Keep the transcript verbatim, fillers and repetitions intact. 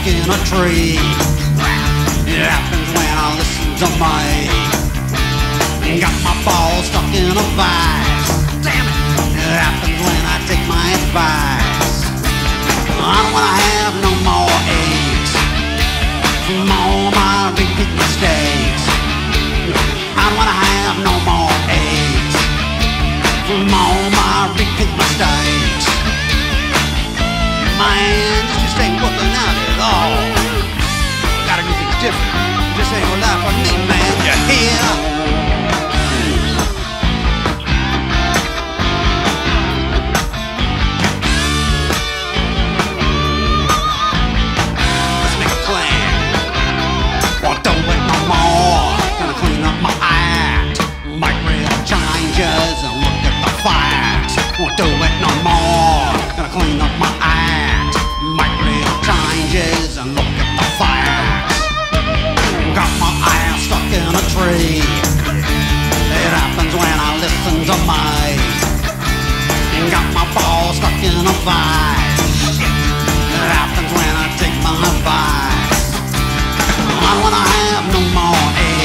in a tree. It happens when I listen to me. Got my balls stuck in a vice. Damn it! It happens when I take my advice. I don't wanna have no more aches from all my repeat mistakes. I don't wanna have no more aches from all my repeat mistakes. Man, this just ain't working out at all. Gotta do things different. This ain't a life for me, man. You hear? Let's make a plan. Won't do it no more. Gonna clean up my act. Make real changes and look at the facts. Won't do it no more. Gonna clean up my act. Make real changes and look at the facts. Got my ass stuck in a tree. It happens when I listen to me. Got my balls stuck in a vice. It happens when I take my advice. I don't wanna have no more aches